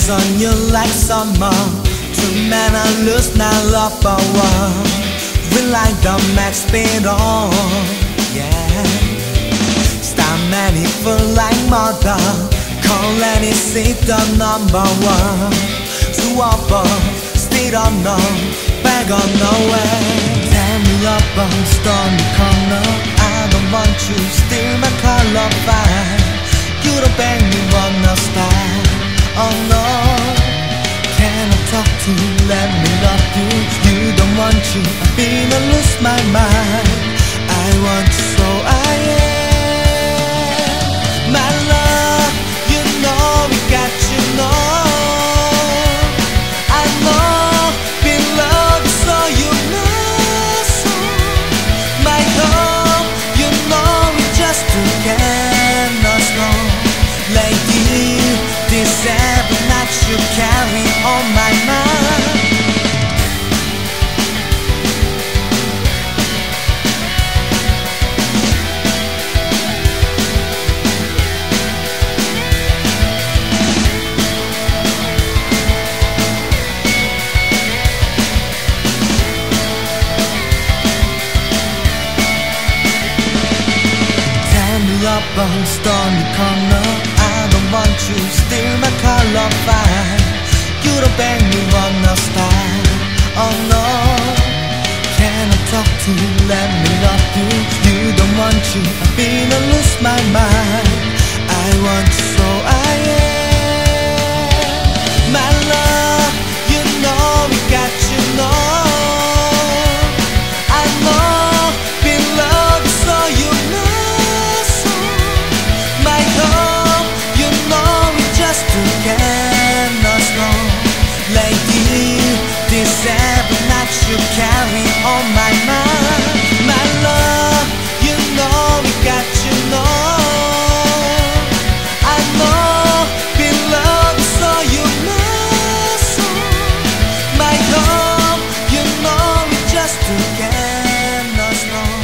on you like summer. Two men I lose now love for one. We like the max speed on, yeah. Star many feel like mother. Call any seat the number one. To offer, still don't know, back on nowhere. Tell me up on stormy corner. I don't want you, still my color fine. You don't beg me, wanna style. Oh no, can I talk to you, let me love you. You don't want you, I've been to lose my mind. I want you so I am. My love, you know we got you, know. I know, been loved so you know so. My love, you know we just together slow. Like you, this every night you carry on my mind. Up on stormy corner, I don't want you, still my color fine. You don't beg me, wanna style. Oh no, can I talk to you, let me love you. You don't want you, I've been to lose my mind. I want you so I am. My love, you know we got you, know. I know, been loved so you know. Like you, this every night you carry on my mind. My love, you know we got you, know. I know, been loved so you know so. My love, you know we just together slow.